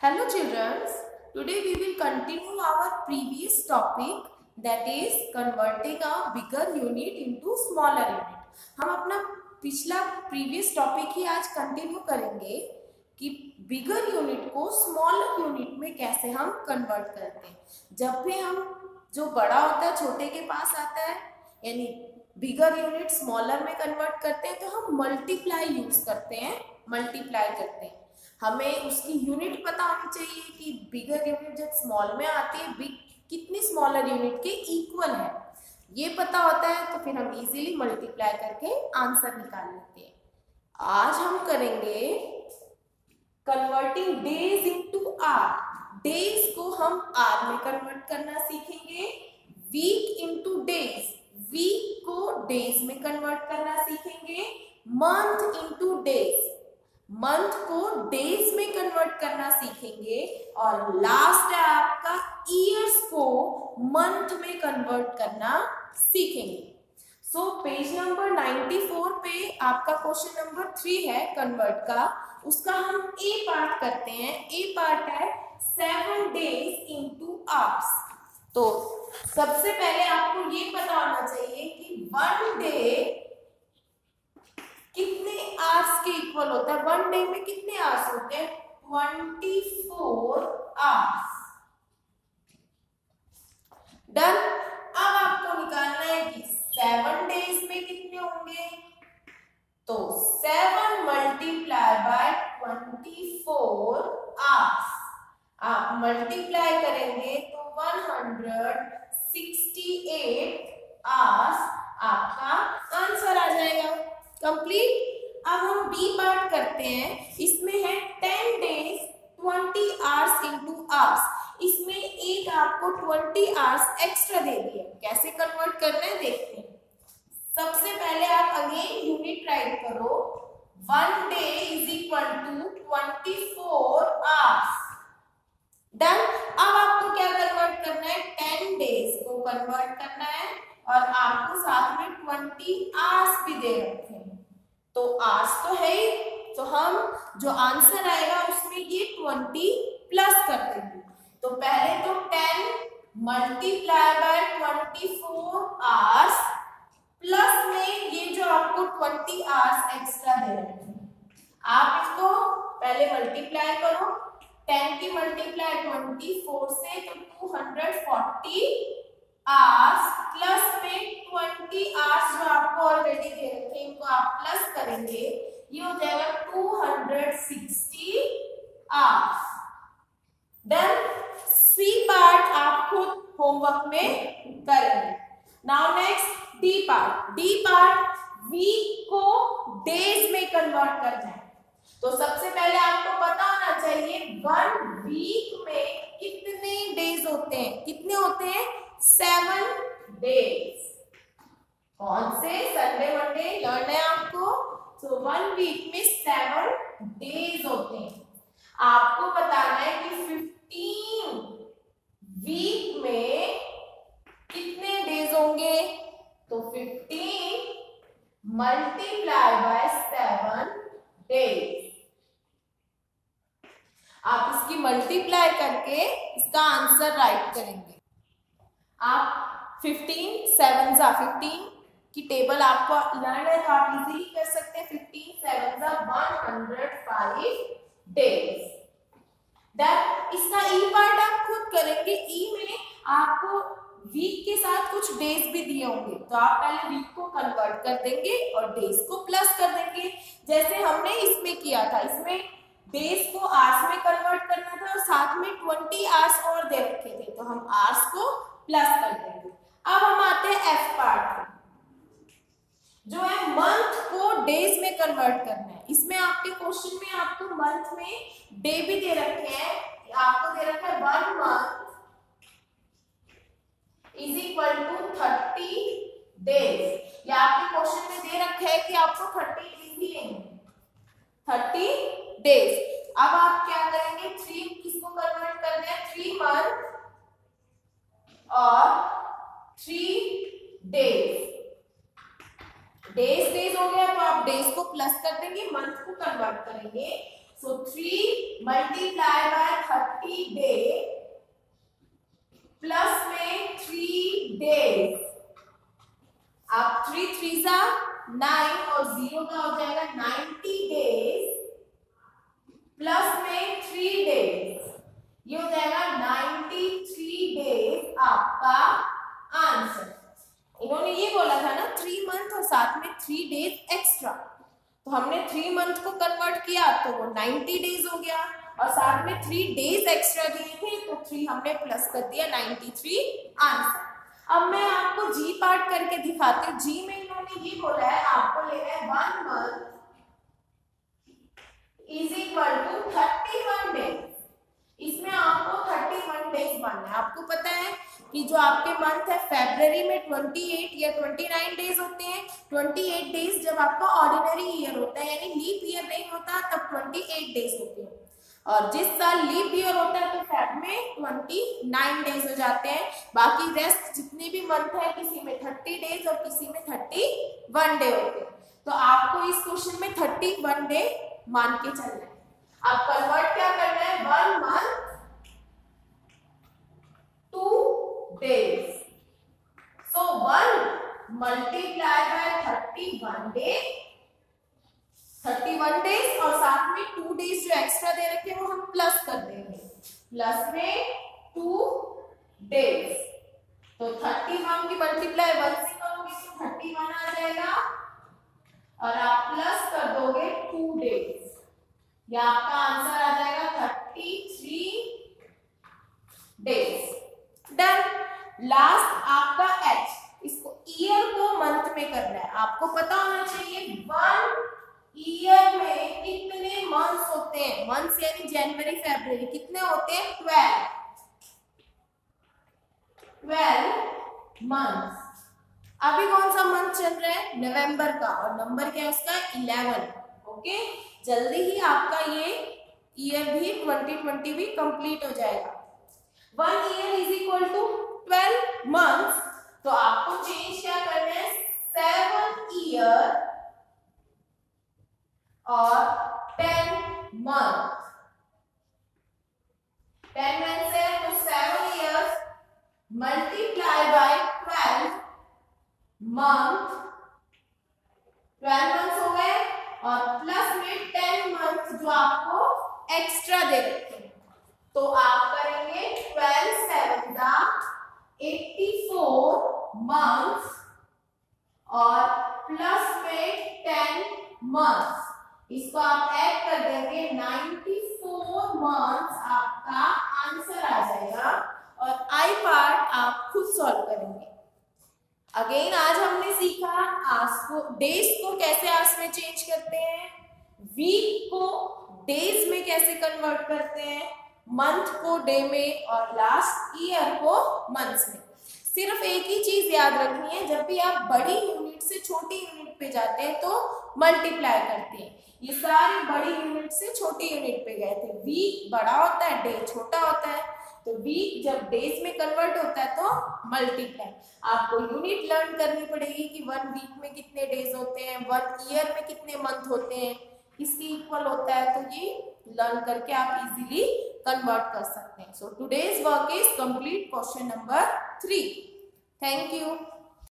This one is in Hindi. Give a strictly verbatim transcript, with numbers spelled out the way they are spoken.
Hello children, today we will continue our previous topic that is converting a bigger unit into smaller unit. हम अपना पिछला previous topic ही आज continue करेंगे कि bigger unit को smaller unit में कैसे हम convert करते हैं। जब भी हम जो बड़ा होता है छोटे के पास आता है यानी bigger unit smaller में convert करते हैं तो हम multiply use करते हैं, multiply करते हैं। हमें उसकी यूनिट पता होनी चाहिए कि बिगर यूनिट जब स्मॉल में आती है बिग कितनी स्मॉलर यूनिट के इक्वल है, ये पता होता है तो फिर हम इजीली मल्टीप्लाई करके आंसर निकाल लेते हैं। आज हम करेंगे converting days into hours. Days को हम आर में कन्वर्ट करना सीखेंगे। वीक इनटू डेज, वीक को डेज में कन्वर्ट करना सीखेंगे। मंथ इनटू डेज, मंथ को डेज में कन्वर्ट करना सीखेंगे। और लास्ट है आपका ईयर्स को मंथ में कन्वर्ट करना सीखेंगे। सो पेज नंबर चौरानवे पे आपका क्वेश्चन नंबर थ्री है कन्वर्ट का, उसका हम ए पार्ट करते हैं। ए पार्ट है सेवन डेज इनटू आवर्स। तो सबसे पहले आपको ये पता होना चाहिए कि वन डे कितने आवर्स के इक्वल होता है। वन डे में कितने आवर्स होते हैं? Twenty four hours. डन। अब आपको निकालना है कि सेवन डेज में कितने होंगे, तो seven multiply by twenty four hours. आप मल्टीप्लाई करेंगे तो one hundred sixty eight hours आपका आंसर आ जाएगा। कंप्लीट। अब हम बी पार्ट करते हैं। इसमें है ten days twenty hours into hours. इसमें एक आपको ट्वेंटी आवर्स एक्स्ट्रा दे दिए। कैसे कन्वर्ट करना है देखते हैं। सबसे पहले आप अगेन यूनिट राइट करो। One day is equal to twenty four hours. Done. अब आपको क्या कन्वर्ट करना है? टेन डेज को कन्वर्ट करना है और आपको साथ में ट्वेंटी आवर्स भी दे रखे हैं। तो आवर्स तो है ही, तो हम जो आंसर आएगा उसमें ये ट्वेंटी प्लस कर देंगे। तो पहले तो ten multiply by twenty four hours plus में ये जो आपको ट्वेंटी आवर्स एक्स्ट्रा दे रहे हैं, आप इसको पहले मल्टीप्लाई करो। टेन की मल्टीप्लाई ट्वेंटी फोर से तो two hundred forty hours plus में ट्वेंटी आवर्स जो आपको ऑलरेडी दे रखे हैं इनको आप प्लस करेंगे, ये हो जाएगा two hundred sixty hours. Then C part आप खुद होमवर्क में करेंगे। Now next D part. D part week को डेज में कन्वर्ट करना है। तो सबसे पहले आपको पता होना चाहिए वन वीक में कितने डेज होते हैं। कितने होते हैं? Seven days. कौन से? संडे मंडे लर्न है आपको। तो वन वीक में सेवन डेज होते हैं। आपको बताना है कि फिफ्टीन वीक में कितने डेज होंगे। तो fifteen multiply by seven days. आप इसकी मल्टीप्लाई करके इसका आंसर राइट करेंगे। आप फिफ्टीन सेवन जा फिफ्टीन की टेबल आपको लर्न है तो आप इजीली कर सकते हैं। फिफ्टीन सेवन जा one hundred five days. That इसका ई पार्ट आप खुद करेंगे। ई में आपको वीक के साथ कुछ डेज भी दिए होंगे, तो आप पहले वीक को कन्वर्ट कर देंगे और डेज को प्लस कर देंगे, जैसे हमने इसमें किया था। इसमें डेज को आवर्स में कन्वर्ट करना था और साथ में ट्वेंटी आवर्स और दे रखे थे, तो हम आवर्स को प्लस कर देंगे। अब हम आते हैं एफ पार्ट में, जो है मंथ को डेज में कन्वर्ट करना है। इसमें आपके क्वेश्चन में आपको मंथ में डे भी दे रखे हैं। आपको दे रखा है one month is equal to thirty days. या आपके क्वेश्चन में दे रखा है कि आपको थर्टी डेज ही लेंगे, थर्टी डेज। अब आप क्या करेंगे? थ्री किसको कन्वर्ट करना है? थ्री मंथ और थ्री डेज। डेज डेज हो गया तो आप डेज को प्लस कर देंगे, मंथ को कन्वर्ट करेंगे। So three multiply by thirty day plus में थ्री डेज, आप थ्री थ्री सा नाइन और जीरो का हो जाएगा नाइन्टी डेज प्लस में थ्री डेज, ये हो जाएगा नाइन्टी थ्री डेज आपका आंसर। इन्होंने ये बोला था ना थ्री मंथ और साथ में थ्री डेज एक्स्ट्रा, तो हमने थ्री मंथ को कन्वर्ट किया तो वो नाइन्टी डेज हो गया और साथ में थ्री डेज एक्स्ट्रा दिए थे तो थ्री हमने प्लस कर दिया, नाइन्टी थ्री आंसर। अब मैं आपको जी पार्ट करके दिखाती हूँ। जी में इन्होंने ये बोला है आपको लेना है one month is equal to thirty one days. इसमें आपको थर्टी वन डेज मानना है। आपको पता है कि जो आपके मंथ है फरवरी में अट्ठाईस या उनतीस डेज होते हैं। अट्ठाईस डेज जब आपका ऑर्डिनरी ईयर होता है यानी लीप ईयर नहीं होता तब अट्ठाईस डेज होते हैं, और जिस साल लीप ईयर होता है तो फेब में उनतीस डेज हो जाते हैं। बाकी रेस्ट जितने भी मंथ है किसी में तीस डेज और किसी में इकतीस डे होते हैं। तो आपको इस क्वेश्चन में इकतीस डे मान के चलना है। आप कन्वर्ट क्या करना है, one month to days, so one multiply by thirty one day, thirty one days और साथ में टू डेज जो एक्स्ट्रा दे रखे हैं वो हम प्लस कर देंगे, प्लस में टू डेज। तो थर्टी वन की मल्टीप्लाई वन से करोगे तो थर्टी वन आ जाएगा और आप प्लस कर दोगे टू डेज, या आपका आंसर आ जाएगा thirty three days. Done. Last आपका एच, इसको ईयर को मंथ में करना है। आपको पता होना चाहिए वन ईयर में कितने मंथ्स होते हैं। मंथ्स यानी जनवरी फरवरी कितने होते हैं, ट्वेल्व ट्वेल्व मंथ्स। अभी कौन सा मंथ चल रहा है, नवंबर का, और नंबर क्या है उसका इलेवन। ओके, जल्दी ही आपका ये ईयर भी ट्वेंटी ट्वेंटी भी कंप्लीट हो जाएगा। One year is equal to twelve months, तो आपको चेंज क्या करना है, सेवन ईयर और टेन मंथ। टेन मंथ है तो seven years multiply by twelve month, twelve months हो गए और प्लस में टेन मंथ जो आपको एक्स्ट्रा दे रखे हैं, तो आप करेंगे ट्वेल्व सेवन दा एट्टी फोर मंथ्स और प्लस में टेन मंथ्स, इसको आप ऐड कर देंगे नाइन्टी फोर मंथ्स, आपका आंसर आ जाएगा। और आई पार्ट आप खुद सॉल्व करेंगे। अगेन आज हमने सीखा आवर्स को, डेज को कैसे आवर्स में चेंज करते हैं, वीक को डेज में कैसे कन्वर्ट करते हैं, मंथ को डे में और लास्ट ईयर को मंथ्स में। सिर्फ एक ही चीज याद रखनी है, जब भी आप बड़ी यूनिट से छोटी यूनिट पे जाते हैं तो मल्टीप्लाई करते हैं। ये सारी बड़ी यूनिट से छोटी यूनिट पे गए थे। वीक बड़ा होता है, डे छोटा होता है, तो वीक जब डेज में कन्वर्ट होता है तो मल्टीप्लाई। आपको यूनिट लर्न करनी पड़ेगी कि वन वीक में कितने डेज होते हैं, वन ईयर में कितने मंथ होते हैं, किसकी इक्वल होता है, तो ये लर्न करके आप इजीली कन्वर्ट कर सकते हैं। So today's work is complete, question number three. Thank you.